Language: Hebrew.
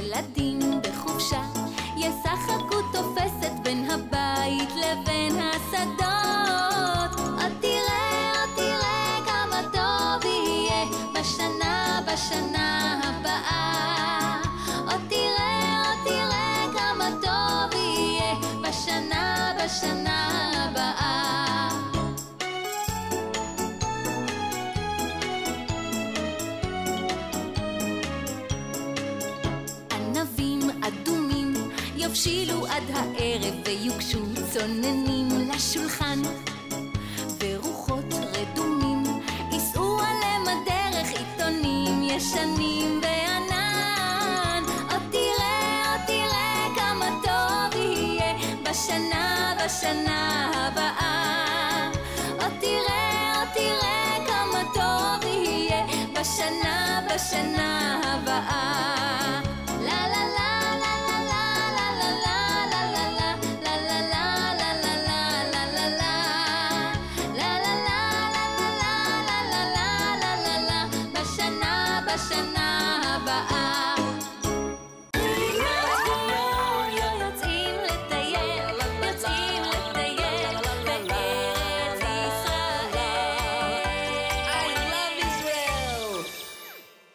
ילדים בחופשה ישחקו תופסת בין הבית לבין השדות. עוד תראה כמה טוב יהיה בשנה הבאה. עוד תראה כמה טוב יהיה בשנה הבאה. ענבים אדומים יבשילו עד הערב ויוגשו צוננים לשולחן, ורוחות רדומים ייסעו עליהם הדרך עיתונים ישנים בענן. עוד תראה כמה טוב יהיה בשנה הבאה. עוד תראה כמה טוב יהיה בשנה הבאה.